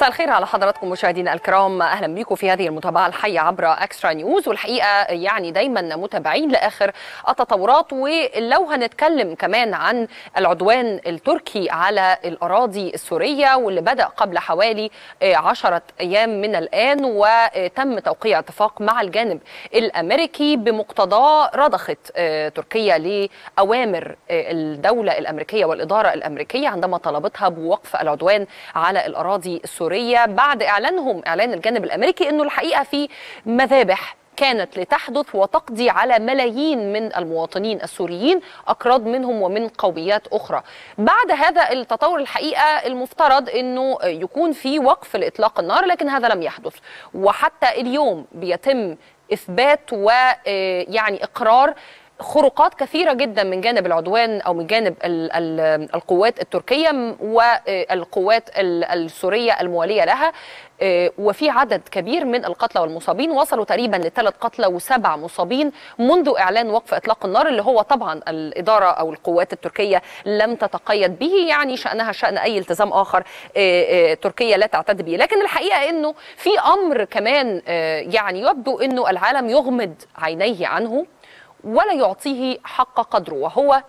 مساء الخير على حضراتكم مشاهدينا الكرام، اهلا بكم في هذه المتابعه الحيه عبر اكسترا نيوز. والحقيقه يعني دايما متابعين لاخر التطورات، ولو هنتكلم كمان عن العدوان التركي على الاراضي السوريه واللي بدا قبل حوالي 10 ايام من الان، وتم توقيع اتفاق مع الجانب الامريكي بمقتضاه رضخت تركيا لاوامر الدوله الامريكيه والاداره الامريكيه عندما طلبتها بوقف العدوان على الأراضي السورية بعد إعلان الجانب الأمريكي أنه الحقيقة في مذابح كانت لتحدث وتقضي على ملايين من المواطنين السوريين، أكراد منهم ومن قوميات أخرى. بعد هذا التطور الحقيقة المفترض أنه يكون في وقف لإطلاق النار، لكن هذا لم يحدث، وحتى اليوم بيتم إثبات ويعني إقرار خروقات كثيرة جدا من جانب العدوان أو من جانب القوات التركية والقوات السورية الموالية لها، وفي عدد كبير من القتلى والمصابين، وصلوا تقريبا ل3 قتلى و7 مصابين منذ إعلان وقف إطلاق النار، اللي هو طبعا الإدارة أو القوات التركية لم تتقيد به، يعني شأنها شأن أي التزام آخر تركيا لا تعتد به. لكن الحقيقة أنه في أمر كمان يعني يبدو أنه العالم يغمض عينيه عنه ولا يعطيه حق قدره، وهو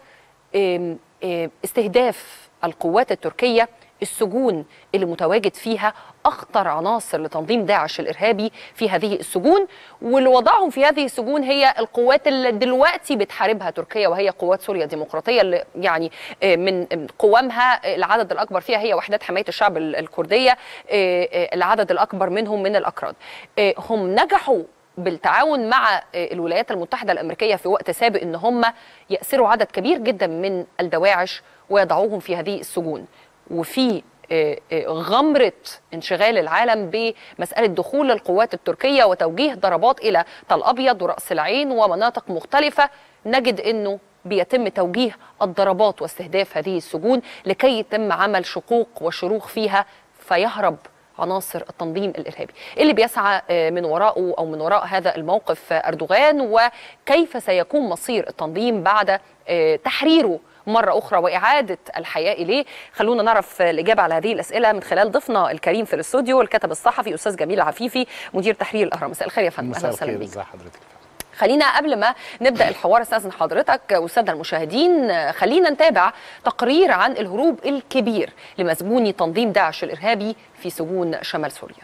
استهداف القوات التركية السجون اللي متواجد فيها أخطر عناصر لتنظيم داعش الإرهابي في هذه السجون، واللي وضعهم في هذه السجون هي القوات اللي دلوقتي بتحاربها تركيا، وهي قوات سوريا الديمقراطية، اللي يعني من قوامها العدد الأكبر فيها هي وحدات حماية الشعب الكردية، العدد الأكبر منهم من الأكراد. هم نجحوا بالتعاون مع الولايات المتحدة الأمريكية في وقت سابق إن هم يأسروا عدد كبير جدا من الدواعش ويضعوهم في هذه السجون، وفي غمرة انشغال العالم بمسألة دخول القوات التركية وتوجيه ضربات إلى تل أبيض ورأس العين ومناطق مختلفة، نجد إنه بيتم توجيه الضربات واستهداف هذه السجون لكي يتم عمل شقوق وشروخ فيها فيهرب عناصر التنظيم الإرهابي. اللي بيسعى من وراءه أو من وراء هذا الموقف أردوغان، وكيف سيكون مصير التنظيم بعد تحريره مرة أخرى وإعادة الحياة إليه؟ خلونا نعرف الإجابة على هذه الأسئلة من خلال ضيفنا الكريم في الاستوديو، الكاتب الصحفي أستاذ جميل عفيفي، مدير تحرير الأهرام. مساء الخير يا فندم. أهلا وسهلا بك. ازي حضرتك؟ خلينا قبل ما نبدأ الحوار استاذن حضرتك والسادة المشاهدين، خلينا نتابع تقرير عن الهروب الكبير لمسجوني تنظيم داعش الإرهابي في سجون شمال سوريا.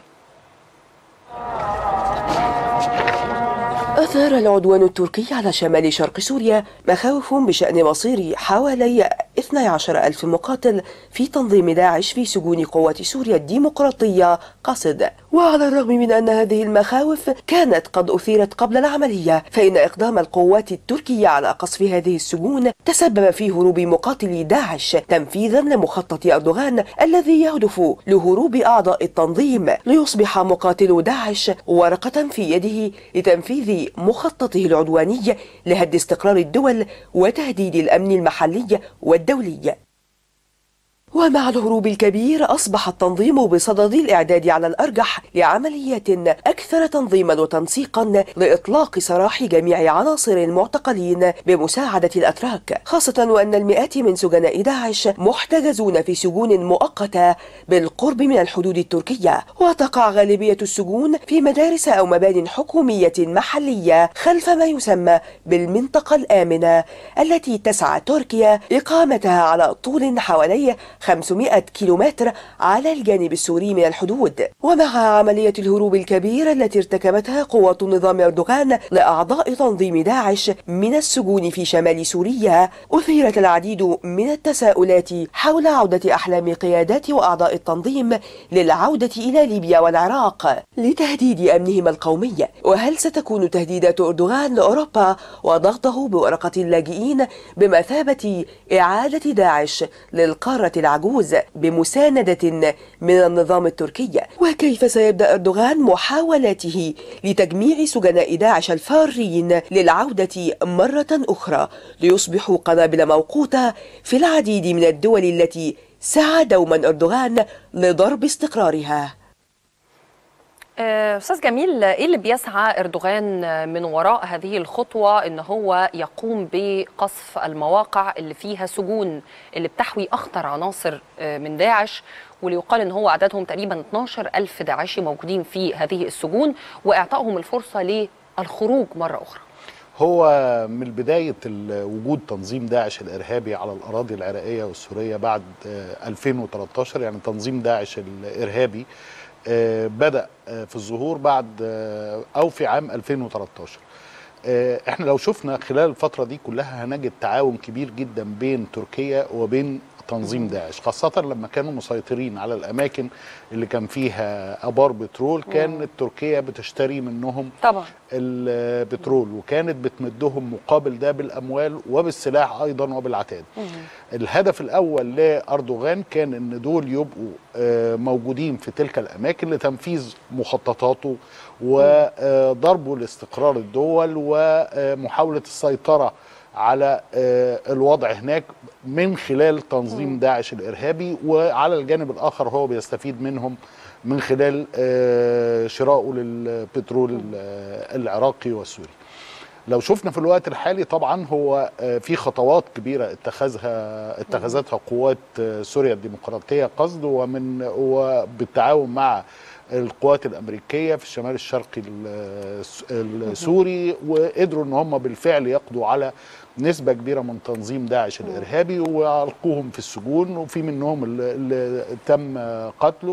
أثار العدوان التركي على شمال شرق سوريا مخاوف بشأن مصير حوالي 12,000 مقاتل في تنظيم داعش في سجون قوات سوريا الديمقراطية قصد. وعلى الرغم من أن هذه المخاوف كانت قد أثيرت قبل العملية، فإن إقدام القوات التركية على قصف هذه السجون تسبب في هروب مقاتلي داعش تنفيذا لمخطط أردوغان الذي يهدف لهروب أعضاء التنظيم، ليصبح مقاتل داعش ورقة في يده لتنفيذ مخططه العدواني لهد استقرار الدول وتهديد الأمن المحلي والدولي. ومع الهروب الكبير أصبح التنظيم بصدد الإعداد على الأرجح لعمليات أكثر تنظيما وتنسيقا لإطلاق سراح جميع عناصر المعتقلين بمساعدة الأتراك، خاصة وأن المئات من سجناء داعش محتجزون في سجون مؤقتة بالقرب من الحدود التركية، وتقع غالبية السجون في مدارس أو مبان حكومية محلية خلف ما يسمى بالمنطقة الآمنة، التي تسعى تركيا إقامتها على طول حوالي 500 كيلومتر على الجانب السوري من الحدود. ومع عملية الهروب الكبيرة التي ارتكبتها قوات النظام أردوغان لأعضاء تنظيم داعش من السجون في شمال سوريا، أثيرت العديد من التساؤلات حول عودة أحلام قيادات وأعضاء التنظيم للعودة إلى ليبيا والعراق لتهديد أمنهم القومي. وهل ستكون تهديدات أردوغان لأوروبا وضغطه بورقة اللاجئين بمثابة إعادة داعش للقارة العجوز بمساندة من النظام التركي؟ وكيف سيبدأ أردوغان محاولاته لتجميع سجناء داعش الفارين للعودة مرة أخرى ليصبحوا قنابل موقوتة في العديد من الدول التي سعى دوما أردوغان لضرب استقرارها؟ أستاذ جميل، إيه اللي بيسعى إردوغان من وراء هذه الخطوة إن هو يقوم بقصف المواقع اللي فيها سجون اللي بتحوي أخطر عناصر من داعش، واللي يقال إن هو عددهم تقريبا 12,000 داعشي موجودين في هذه السجون، وإعطائهم الفرصة للخروج مرة أخرى؟ هو من بداية وجود تنظيم داعش الإرهابي على الأراضي العراقية والسورية بعد 2013، يعني تنظيم داعش الإرهابي بدأ في الظهور بعد أو في عام 2013. احنا لو شفنا خلال الفترة دي كلها هنجد تعاون كبير جدا بين تركيا وبين تنظيم داعش، خاصة لما كانوا مسيطرين على الأماكن اللي كان فيها آبار بترول. كانت تركيا بتشتري منهم طبعا البترول، وكانت بتمدهم مقابل ده بالأموال وبالسلاح أيضا وبالعتاد. الهدف الأول لأردوغان كان أن دول يبقوا موجودين في تلك الأماكن لتنفيذ مخططاته وضربه لاستقرار الدول ومحاولة السيطرة على الوضع هناك من خلال تنظيم داعش الإرهابي، وعلى الجانب الآخر هو بيستفيد منهم من خلال شرائه للبترول العراقي والسوري. لو شفنا في الوقت الحالي طبعا هو في خطوات كبيرة اتخذتها قوات سوريا الديمقراطية قصد وبالتعاون مع القوات الأمريكية في الشمال الشرقي السوري، وقدروا ان هم بالفعل يقضوا على نسبة كبيرة من تنظيم داعش الإرهابي وألقوهم في السجون، وفي منهم اللي تم قتله.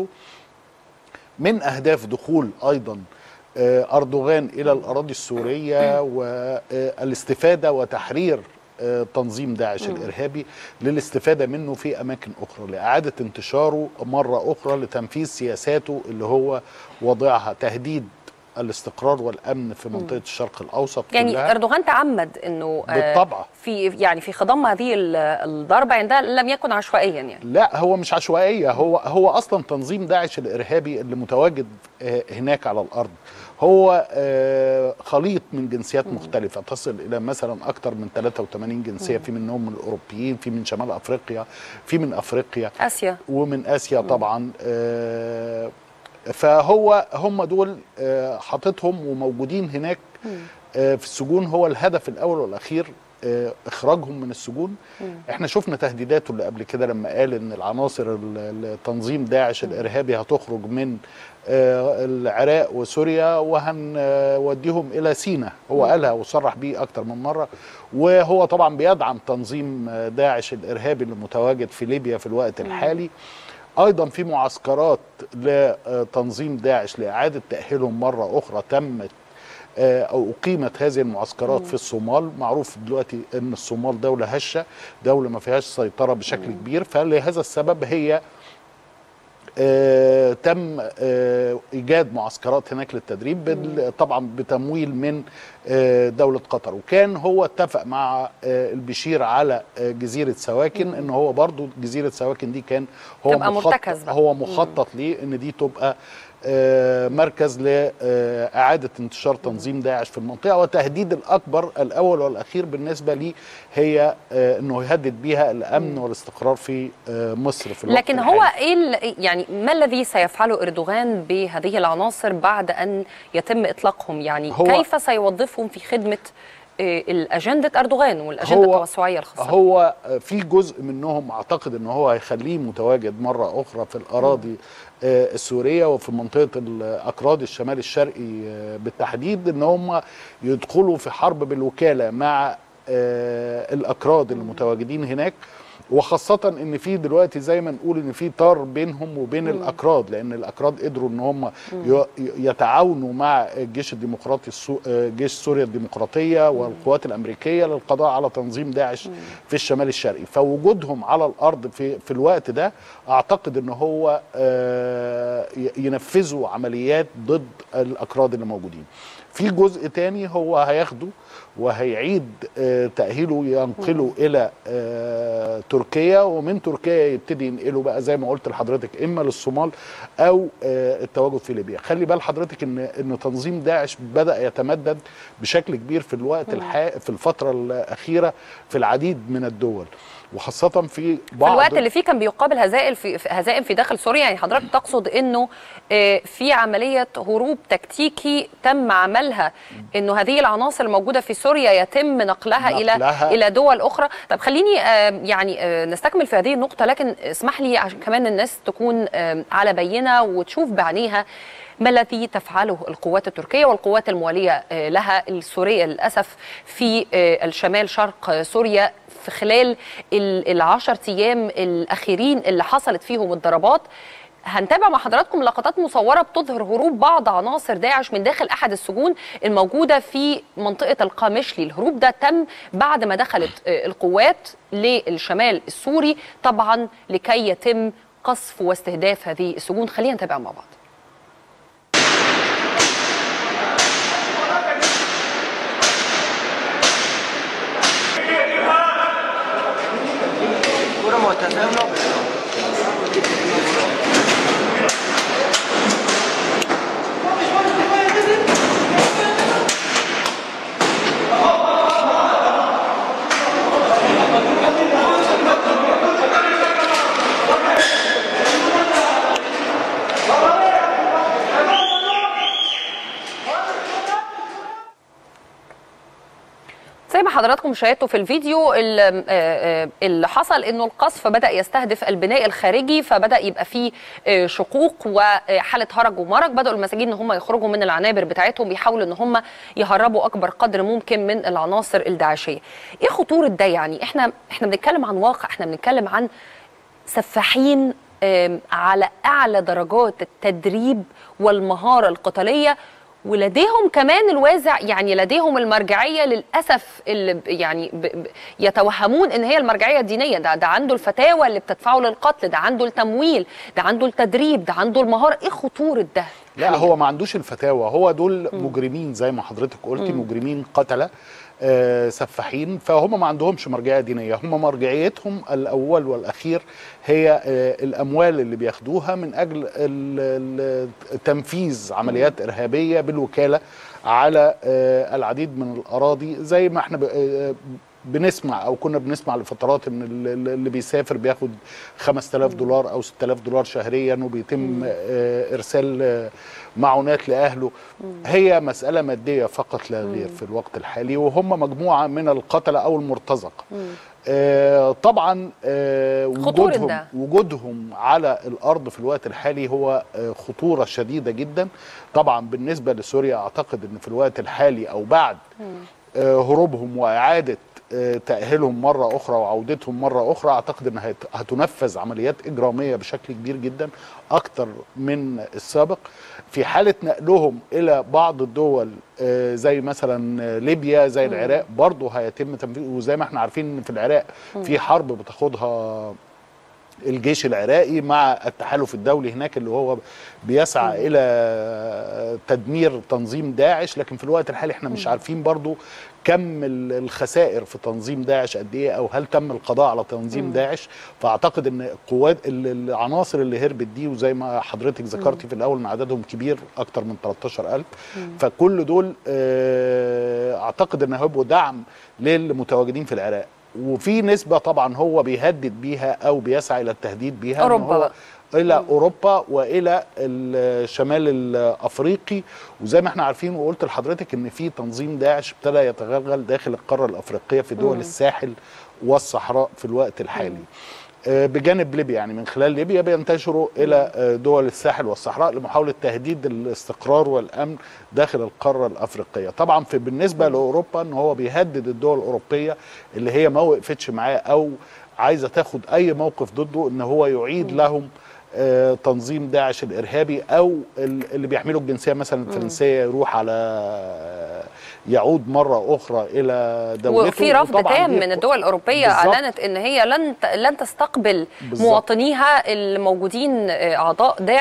من أهداف دخول أيضا أردوغان إلى الأراضي السورية والاستفادة وتحرير تنظيم داعش الإرهابي للاستفادة منه في أماكن أخرى، لإعادة انتشاره مرة أخرى، لتنفيذ سياساته اللي هو وضعها، تهديد الاستقرار والامن في منطقه الشرق الاوسط يعني كلها. اردوغان تعمد انه بالطبع في خضم هذه الضربه، يعني ده لم يكن عشوائيا يعني. لا، هو مش عشوائيه، هو اصلا تنظيم داعش الارهابي اللي متواجد هناك على الارض هو خليط من جنسيات مختلفه تصل الى مثلا اكثر من 83 جنسيه، في منهم من الاوروبيين، في من شمال افريقيا، في من افريقيا، اسيا، ومن اسيا طبعا. هم دول حاططهم وموجودين هناك في السجون. هو الهدف الاول والاخير اخراجهم من السجون. احنا شفنا تهديداته اللي قبل كده لما قال ان العناصر تنظيم داعش الارهابي هتخرج من العراق وسوريا وهنوديهم الى سيناء. هو قالها وصرح بيه اكتر من مره، وهو طبعا بيدعم تنظيم داعش الارهابي اللي متواجد في ليبيا في الوقت الحالي. ايضا في معسكرات لتنظيم داعش لاعاده تاهيلهم مره اخرى تمت او اقيمت هذه المعسكرات في الصومال. معروف دلوقتي ان الصومال دوله هشه، دوله ما فيهاش سيطره بشكل كبير، فلهذا السبب هي تم ايجاد معسكرات هناك للتدريب طبعا بتمويل من دولة قطر. وكان هو اتفق مع البشير على جزيرة سواكن ان هو برضو جزيرة سواكن دي كان هو مخطط ليه ان دي تبقى مركز لإعادة انتشار تنظيم داعش في المنطقة. والتهديد الأكبر الأول والأخير بالنسبة لي هي أنه يهدد بها الأمن والاستقرار في مصر في الوقت لكن هو يعني ما الذي سيفعله إردوغان بهذه العناصر بعد أن يتم إطلاقهم؟ يعني كيف سيوظفهم في خدمة الأجندة أردوغان والأجندة التوسعية الخاصة؟ هو في جزء منهم أعتقد أنه هو هيخليه متواجد مرة أخرى في الأراضي السورية وفي منطقة الأكراد الشمال الشرقي بالتحديد، أن هم يدخلوا في حرب بالوكالة مع الأكراد المتواجدين هناك. وخاصة ان في دلوقتي زي ما نقول ان في طار بينهم وبين الاكراد، لان الاكراد قدروا ان هم يتعاونوا مع الجيش الديمقراطي جيش سوريا الديمقراطية والقوات الامريكية للقضاء على تنظيم داعش في الشمال الشرقي. فوجودهم على الارض في الوقت ده اعتقد ان هو ينفذوا عمليات ضد الاكراد اللي موجودين. في جزء تاني هو هياخده وهيعيد تأهيله ينقله إلى تركيا، ومن تركيا يبتدي ينقله بقى زي ما قلت لحضرتك إما للصومال أو التواجد في ليبيا. خلي بال حضرتك إن تنظيم داعش بدأ يتمدد بشكل كبير في الوقت في الفترة الأخيرة في العديد من الدول، وخاصه في بعض الوقت اللي فيه كان بيقابل هزائم في داخل سوريا. يعني حضرتك تقصد انه في عمليه هروب تكتيكي تم عملها، انه هذه العناصر الموجوده في سوريا يتم نقلها الى دول اخرى. طب خليني يعني نستكمل في هذه النقطه، لكن اسمح لي عشان كمان الناس تكون على بينه وتشوف بعينيها ما الذي تفعله القوات التركية والقوات الموالية لها السورية للأسف في الشمال شرق سوريا في خلال ال10 أيام الأخيرين اللي حصلت فيهم الضربات. هنتابع مع حضراتكم لقطات مصورة بتظهر هروب بعض عناصر داعش من داخل أحد السجون الموجودة في منطقة القامشلي. الهروب ده تم بعد ما دخلت القوات للشمال السوري طبعا لكي يتم قصف واستهداف هذه السجون. خلينا نتابع مع بعض. زي ما حضراتكم شاهدتوا في الفيديو اللي حصل انه القصف بدأ يستهدف البناء الخارجي، فبدأ يبقى فيه شقوق وحالة هرج ومرج. بدأوا المساجين ان هم يخرجوا من العنابر بتاعتهم، بيحاولوا ان هم يهربوا اكبر قدر ممكن من العناصر الداعشية. ايه خطورة ده؟ يعني احنا بنتكلم عن واقع، احنا بنتكلم عن سفاحين على اعلى درجات التدريب والمهارة القتالية، ولديهم كمان الوازع، يعني لديهم المرجعيه للاسف اللي يعني يتوهمون ان هي المرجعيه الدينيه. ده عنده الفتاوى اللي بتدفعه للقتل، ده عنده التمويل، ده عنده التدريب، ده عنده المهاره. ايه خطوره ده؟ لا هو ما عندوش الفتاوى، هو دول مجرمين زي ما حضرتك قلتي، مجرمين قتله سفاحين، فهم ما عندهمش مرجعيه دينيه. هم مرجعيتهم الاول والاخير هي الاموال اللي بياخدوها من اجل تنفيذ عمليات ارهابيه بالوكاله على العديد من الاراضي. زي ما احنا بنسمع او كنا بنسمع لفترات ان اللي بيسافر بياخد $5000 او $6000 شهريا، وبيتم ارسال معونات لاهله. هي مساله ماديه فقط لا غير في الوقت الحالي، وهم مجموعه من القتله او المرتزقه. طبعا وجودهم على الارض في الوقت الحالي هو خطوره شديده جدا. طبعا بالنسبه لسوريا اعتقد ان في الوقت الحالي او بعد هروبهم واعاده تأهيلهم مرة أخرى وعودتهم مرة أخرى، أعتقد أنها هتنفذ عمليات إجرامية بشكل كبير جدا أكتر من السابق. في حالة نقلهم إلى بعض الدول زي مثلا ليبيا زي العراق برضه هيتم تنفيذ. وزي ما احنا عارفين في العراق في حرب بتاخدها الجيش العراقي مع التحالف الدولي هناك اللي هو بيسعى إلى تدمير تنظيم داعش. لكن في الوقت الحالي احنا مش عارفين برضو كم الخسائر في تنظيم داعش قد ايه، او هل تم القضاء على تنظيم داعش. فاعتقد ان قوات العناصر اللي هربت دي، وزي ما حضرتك ذكرتي في الاول ان عددهم كبير اكتر من 13000، فكل دول اعتقد ان هيبقوا دعم للمتواجدين في العراق. وفي نسبة طبعا هو بيهدد بيها أو بيسعى إلى التهديد بيها أوروبا إلى أوروبا وإلى الشمال الأفريقي. وزي ما احنا عارفين وقلت لحضرتك إن في تنظيم داعش ابتدى يتغلغل داخل القارة الأفريقية في دول الساحل والصحراء في الوقت الحالي. بجانب ليبيا، يعني من خلال ليبيا بينتشروا إلى دول الساحل والصحراء لمحاولة تهديد الاستقرار والأمن داخل القارة الأفريقية. طبعا بالنسبة لأوروبا إن هو بيهدد الدول الأوروبية اللي هي ما وقفتش معاه أو عايزة تاخد أي موقف ضده، إن هو يعيد لهم تنظيم داعش الإرهابي، أو اللي بيحملوا الجنسية مثلا الفرنسية يروح على يعود مرة أخرى إلى دولته. وفي رفض تام من الدول الأوروبية أعلنت إن هي لن تستقبل مواطنيها الموجودين أعضاء داعش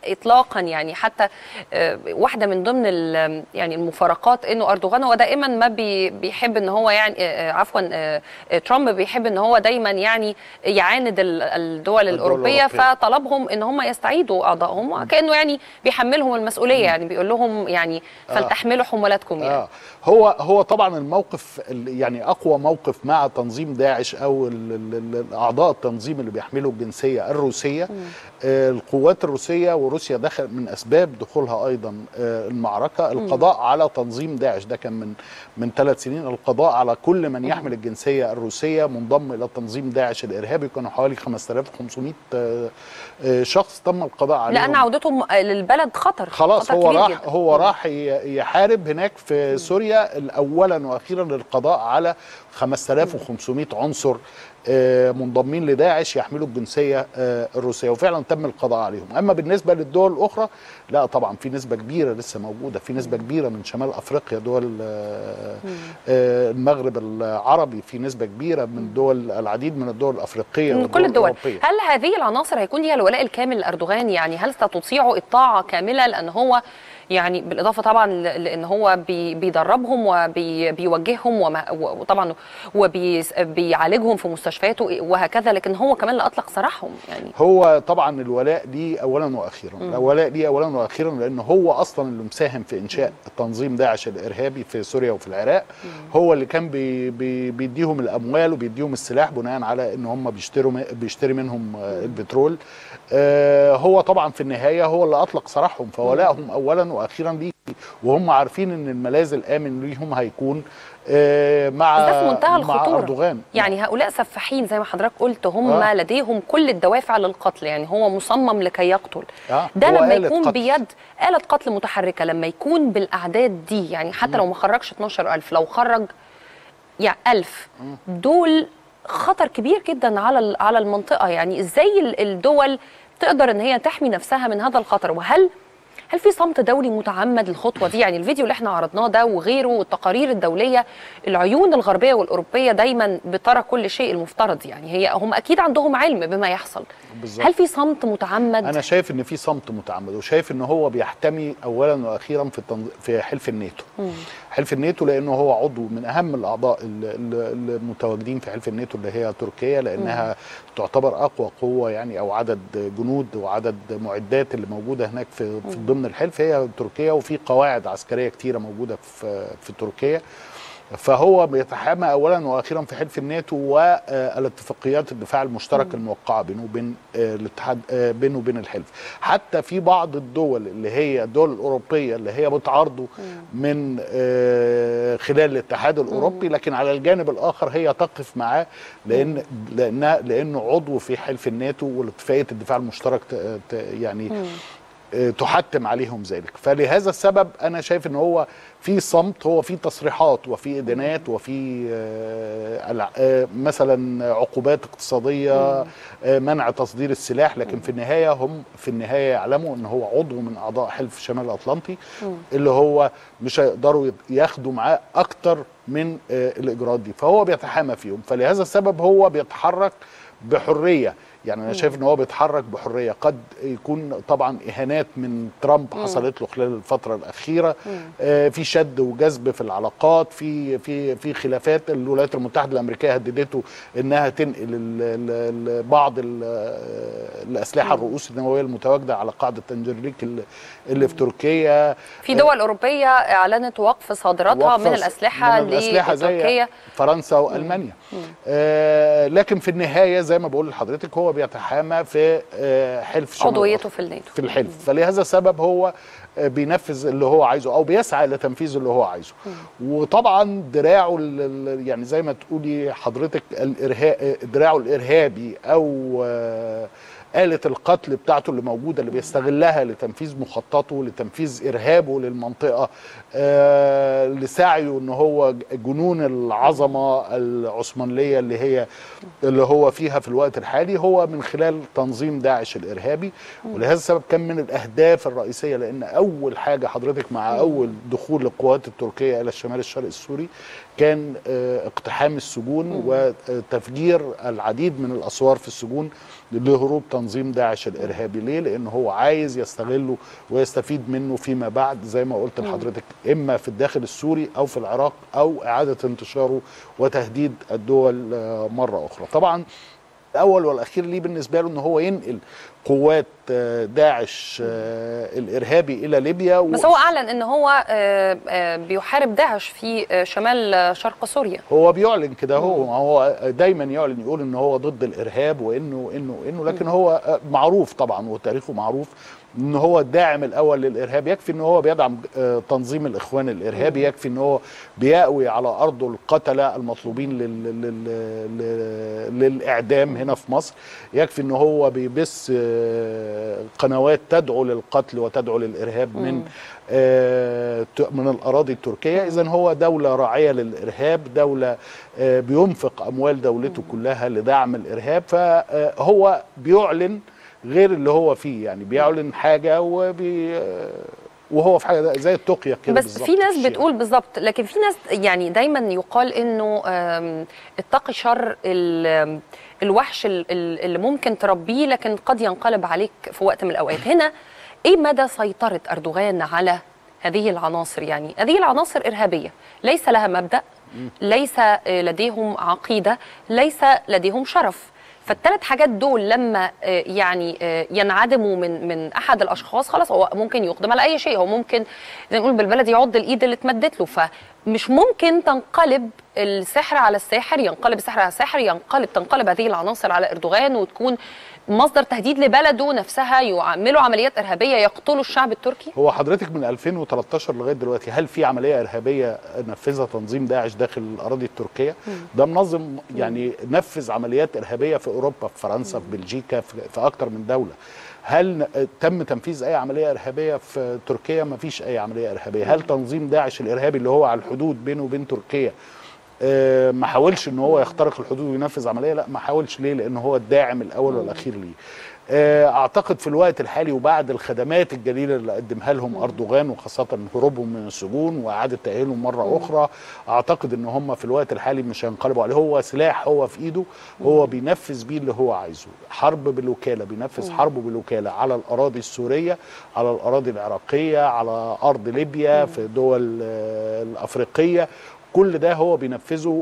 اطلاقا. يعني حتى واحده من ضمن يعني المفارقات انه اردوغان هو دائما ما بيحب ان هو يعني عفوا ترامب بيحب ان هو دايما يعني يعاند الدول الاوروبيه، فطلبهم ان هم يستعيدوا اعضائهم كانه يعني بيحملهم المسؤوليه، يعني بيقول لهم يعني فلتحملوا حمولاتكم. يعني هو طبعا الموقف يعني اقوى موقف مع تنظيم داعش او اعضاء التنظيم اللي بيحملوا الجنسيه الروسيه. القوات الروسيه وروسيا دخل من اسباب دخولها ايضا المعركه القضاء على تنظيم داعش. ده كان من 3 سنين، القضاء على كل من يحمل الجنسيه الروسيه منضم الى تنظيم داعش الارهابي. كانوا حوالي 5500 شخص تم القضاء عليهم لان عودتهم للبلد خطر. خلاص. خطر هو راح يحارب هناك في سوريا. اولا واخيرا للقضاء على 5500 عنصر منضمين لداعش يحملوا الجنسيه الروسيه، وفعلا تم القضاء عليهم. اما بالنسبه للدول الاخرى لا، طبعا في نسبه كبيره لسه موجوده، في نسبه كبيره من شمال افريقيا، دول المغرب العربي، في نسبه كبيره من دول العديد من الدول الافريقيه من كل الدول. هل هذه العناصر هيكون ليها الولاء الكامل لاردوغان؟ يعني هل ستطيعه الطاعه كامله؟ لان هو يعني بالاضافه طبعا لان هو بيدربهم وبيوجههم وطبعا وبيعالجهم في مستشفياته وهكذا، لكن هو كمان اللي اطلق سراحهم. يعني هو طبعا الولاء ليه اولا واخيرا، الولاء ليه اولا واخيرا لانه هو اصلا اللي مساهم في انشاء تنظيم داعش الارهابي في سوريا وفي العراق. هو اللي كان بيديهم الاموال وبيديهم السلاح بناء على ان هم بيشتري منهم البترول. هو طبعا في النهايه هو اللي اطلق سراحهم، فولائهم اولا واخيرا ليه، وهم عارفين ان الملاذ الامن ليهم هيكون مع اردوغان. يعني هؤلاء سفاحين زي ما حضرتك قلت، هم لديهم كل الدوافع للقتل. يعني هو مصمم لكي يقتل. ده لما يكون بيد آلة قتل متحركه، لما يكون بالاعداد دي، يعني حتى لو ما خرجش 12000، لو خرج يعني 1000، دول خطر كبير جدا على المنطقه. يعني ازاي الدول تقدر ان هي تحمي نفسها من هذا الخطر؟ وهل في صمت دولي متعمد للخطوه دي؟ يعني الفيديو اللي احنا عرضناه ده وغيره والتقارير الدوليه، العيون الغربيه والاوروبيه دايما بترى كل شيء المفترض. يعني هم اكيد عندهم علم بما يحصل بالزبط. هل في صمت متعمد؟ انا شايف ان في صمت متعمد، وشايف ان هو بيحتمي اولا واخيرا في حلف الناتو. حلف الناتو لانه هو عضو من اهم الاعضاء المتواجدين في حلف الناتو اللي هي تركيا، لانها تعتبر اقوى قوه يعني، او عدد جنود وعدد معدات اللي موجوده هناك في ضمن الحلف هي تركيا، وفي قواعد عسكريه كتيره موجوده في تركيا. فهو بيتحامى اولا واخيرا في حلف الناتو والاتفاقيات الدفاع المشترك الموقعه بينه وبين الاتحاد، بينه وبين الحلف. حتى في بعض الدول اللي هي الدول الاوروبيه اللي هي بتعارضه من خلال الاتحاد الاوروبي، لكن على الجانب الاخر هي تقف معاه لانه عضو في حلف الناتو والاتفاقيه الدفاع المشترك يعني تحتم عليهم ذلك. فلهذا السبب انا شايف ان هو في صمت، هو في تصريحات وفي ادانات وفي مثلا عقوبات اقتصاديه، منع تصدير السلاح، لكن في النهايه هم يعلموا ان هو عضو من اعضاء حلف شمال الاطلنطي اللي هو مش هيقدروا ياخدوا معاه اكتر من الاجراءات دي، فهو بيتحامى فيهم. فلهذا السبب هو بيتحرك بحريه. يعني انا شايف ان هو بيتحرك بحريه. قد يكون طبعا اهانات من ترامب حصلت له خلال الفتره الاخيره، في شد وجذب في العلاقات، في خلافات. الولايات المتحده الامريكيه هددته انها تنقل بعض الاسلحه الرؤوس النوويه المتواجده على قاعده تنجرليك اللي في تركيا. في دول اوروبيه اعلنت وقف صادراتها من الاسلحه لتركيا، فرنسا والمانيا. لكن في النهايه زي ما بقول لحضرتك هو بيتحامى في حلف شمال عضويته في الناتو، في الحلف. فلهذا السبب هو بينفذ اللي هو عايزه او بيسعى لتنفيذ اللي هو عايزه. وطبعا دراعه يعني زي ما تقولي حضرتك دراعه الارهابي او آلة القتل بتاعته اللي موجودة اللي بيستغلها لتنفيذ مخططه، لتنفيذ إرهابه للمنطقة، لسعيه ان هو جنون العظمة العثمانية اللي هو فيها في الوقت الحالي، هو من خلال تنظيم داعش الإرهابي. ولهذا السبب كان من الأهداف الرئيسية، لأن أول حاجة حضرتك مع أول دخول القوات التركية إلى الشمال الشرقي السوري كان اقتحام السجون وتفجير العديد من الأسوار في السجون لهروب لتنظيم داعش الارهابي. ليه؟ لان هو عايز يستغله ويستفيد منه فيما بعد زي ما قلت لحضرتك، اما في الداخل السوري او في العراق، او اعاده انتشاره وتهديد الدول مره اخرى. طبعا الاول والاخير ليه بالنسبه له ان هو ينقل قوات داعش الارهابي الى ليبيا. بس هو اعلن ان هو بيحارب داعش في شمال شرق سوريا. هو بيعلن كده، هو دايما يعلن يقول ان هو ضد الارهاب وانه لكن هو معروف طبعا وتاريخه معروف ان هو الداعم الاول للارهاب. يكفي ان هو بيدعم تنظيم الاخوان الارهابي، يكفي ان هو بيأوي على ارضه القتله المطلوبين للاعدام هنا في مصر، يكفي ان هو بيبث قنوات تدعو للقتل وتدعو للارهاب من الاراضي التركيه. اذا هو دوله راعيه للارهاب، دوله بينفق اموال دولته كلها لدعم الارهاب. فهو بيعلن غير اللي هو فيه، يعني بيعلن حاجه وهو في حاجه زي التقيه كده. بس في ناس بتقول بالظبط، لكن في ناس يعني دايما يقال انه اتقي شر الوحش اللي ممكن تربيه لكن قد ينقلب عليك في وقت من الاوقات. هنا ايه مدى سيطره اردوغان على هذه العناصر؟ يعني هذه العناصر ارهابيه ليس لها مبدأ، ليس لديهم عقيده، ليس لديهم شرف. فالثلاث حاجات دول لما يعني ينعدموا من احد الاشخاص، خلاص هو ممكن يقدم على اي شيء، هو ممكن زي ما نقول بالبلدي يعض الايد اللي اتمدت له. فمش ممكن تنقلب السحر على الساحر، ينقلب السحر على الساحر، تنقلب هذه العناصر على اردوغان وتكون مصدر تهديد لبلده نفسها، يعملوا عمليات ارهابيه يقتلوا الشعب التركي. هو حضرتك من 2013 لغايه دلوقتي هل في عمليه ارهابيه نفذها تنظيم داعش داخل الاراضي التركيه؟ ده منظم يعني نفذ عمليات ارهابيه في اوروبا، في فرنسا، في بلجيكا، في اكتر من دوله. هل تم تنفيذ اي عمليه ارهابيه في تركيا؟ ما فيش اي عمليه ارهابيه. هل تنظيم داعش الارهابي اللي هو على الحدود بينه وبين تركيا ما حاولش ان هو يخترق الحدود وينفذ عمليه؟ لا، ما حاولش. ليه؟ لان هو الداعم الاول والاخير ليه. اعتقد في الوقت الحالي وبعد الخدمات الجليله اللي قدمها لهم اردوغان، وخاصه هروبهم من السجون واعاده تاهيلهم مره اخرى، اعتقد ان هم في الوقت الحالي مش هينقلبوا عليه. هو سلاح هو في ايده، هو بينفذ بيه اللي هو عايزه. حرب بالوكاله، بينفذ حربه بالوكاله على الاراضي السوريه، على الاراضي العراقيه، على ارض ليبيا، في دول الافريقيه. كل ده هو بينفذه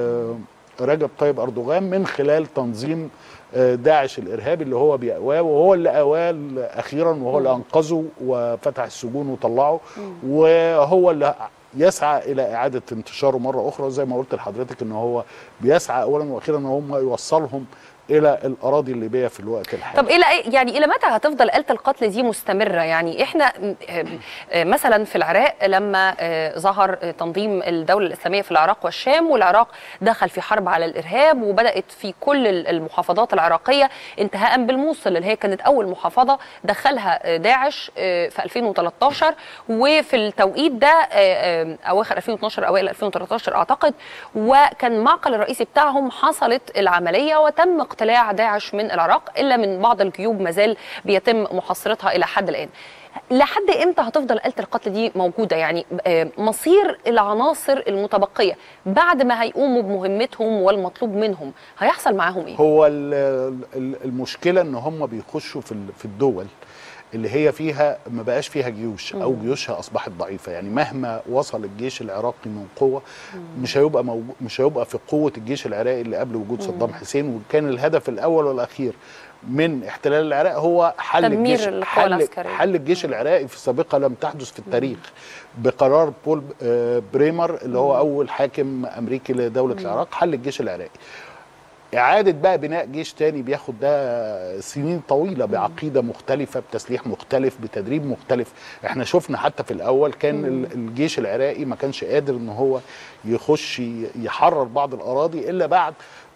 رجب طيب أردوغان من خلال تنظيم داعش الإرهابي اللي هو بيأواه، وهو اللي أواه أخيرا، وهو اللي أنقذه وفتح السجون وطلعه، وهو اللي يسعى إلى إعادة انتشاره مرة أخرى. زي ما قلت لحضرتك إن هو بيسعى أولا وأخيرا إن هم يوصلهم الى الاراضي الليبيه في الوقت الحالي. طب الى متى هتفضل آلة القتل دي مستمره؟ يعني احنا مثلا في العراق لما ظهر تنظيم الدوله الاسلاميه في العراق والشام، والعراق دخل في حرب على الارهاب، وبدات في كل المحافظات العراقيه انتهاء بالموصل اللي هي كانت اول محافظه دخلها داعش في 2013، وفي التوقيت ده اواخر 2012 اوائل 2013 اعتقد، وكان المعقل الرئيسي بتاعهم حصلت العمليه وتم اقتلاع داعش من العراق، الا من بعض الجيوب مازال بيتم محاصرتها الى حد الان. لحد امتى هتفضل آلة القتل دي موجوده؟ يعني مصير العناصر المتبقيه بعد ما هيقوموا بمهمتهم والمطلوب منهم هيحصل معاهم ايه؟ هو المشكله ان هم بيخشوا في الدول اللي هي فيها ما بقاش فيها جيوش، او جيوشها اصبحت ضعيفه. يعني مهما وصل الجيش العراقي من قوه مش هيبقى في قوه الجيش العراقي اللي قبل وجود صدام حسين. وكان الهدف الاول والاخير من احتلال العراق هو حل الجيش العراقي في سابقه لم تحدث في التاريخ، بقرار بول بريمر اللي هو اول حاكم امريكي لدوله العراق. حل الجيش العراقي، إعادة بقى بناء جيش تاني بياخد ده سنين طويلة، بعقيدة مختلفة، بتسليح مختلف، بتدريب مختلف. احنا شفنا حتى في الأول كان الجيش العراقي ما كانش قادر ان هو يخش يحرر بعض الأراضي إلا بعد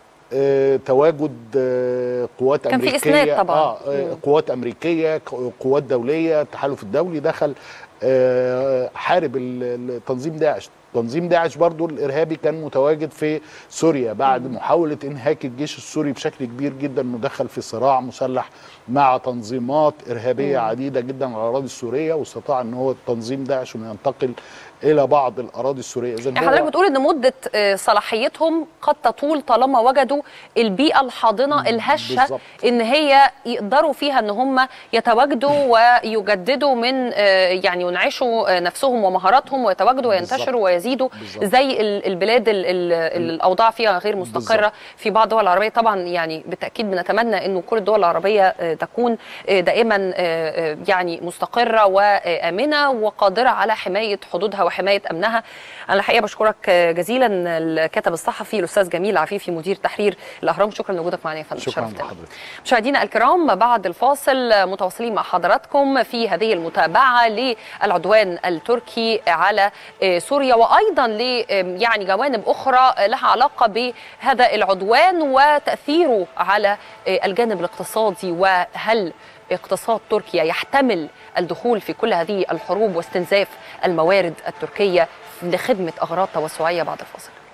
تواجد قوات أمريكية، كان في إسناد طبعا. قوات أمريكية، قوات دولية، التحالف الدولي دخل حارب تنظيم داعش. تنظيم داعش برضو الارهابي كان متواجد في سوريا بعد محاوله انهاك الجيش السوري بشكل كبير جدا، انه دخل في صراع مسلح مع تنظيمات ارهابيه عديده جدا على الاراضي السوريه، واستطاع ان هو تنظيم داعش انه ينتقل الى بعض الاراضي السوريه. يعني حضرتك بتقول ان مده صلاحيتهم قد تطول طالما وجدوا البيئه الحاضنه الهشه بالزبط. ان هي يقدروا فيها ان هم يتواجدوا ويجددوا من يعني ينعشوا نفسهم ومهاراتهم ويتواجدوا وينتشروا ويزيدوا زي البلاد اللي الاوضاع فيها غير مستقره بالزبط. في بعض الدول العربيه طبعا يعني بالتاكيد بنتمنى انه كل الدول العربيه تكون دائما يعني مستقره وامنه وقادره على حمايه حدودها وحمايه امنها. انا الحقيقه بشكرك جزيلا الكاتب الصحفي الاستاذ جميل عفيفي مدير تحرير الاهرام، شكرا لوجودك معنا يا فندم. شكرا لحضرتك. مشاهدينا الكرام بعد الفاصل متواصلين مع حضراتكم في هذه المتابعه للعدوان التركي على سوريا وايضا ل يعني جوانب اخرى لها علاقه بهذا العدوان وتاثيره على الجانب الاقتصادي، وهل اقتصاد تركيا يحتمل الدخول في كل هذه الحروب واستنزاف الموارد التركية لخدمة أغراض توسعية. بعد الفاصل.